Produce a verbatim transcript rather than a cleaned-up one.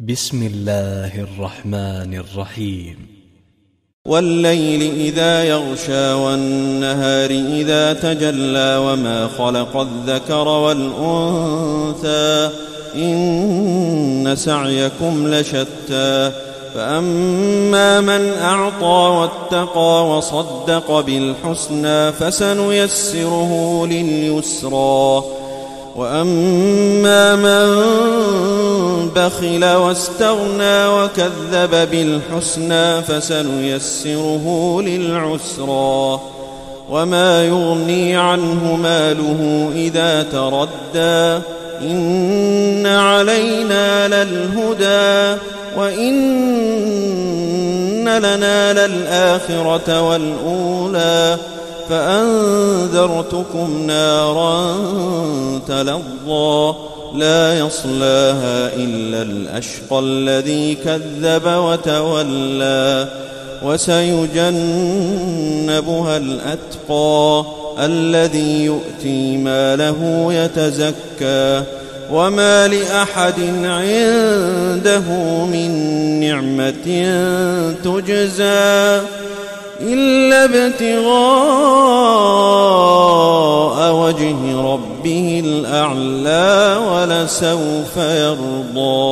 بسم الله الرحمن الرحيم. والليل إذا يغشى والنهار إذا تجلى وما خلق الذكر والأنثى إن سعيكم لشتى فأما من أعطى واتقى وصدق بالحسنى فسنيسره لليسرى وأما من بخل واستغنى وكذب بالحسنى فسنيسره للعسرى وما يغني عنه ماله إذا تردى إن علينا للهدى وإن لنا للآخرة والأولى فأنذرتكم نارا تلظى لا يصلاها إلا الأشقى الذي كذب وتولى وسيجنبها الأتقى الذي يؤتي ماله يتزكى وما لأحد عنده من نعمة تجزى إلا ابتغاء وجه ربه الأعلى ولسوف يرضى.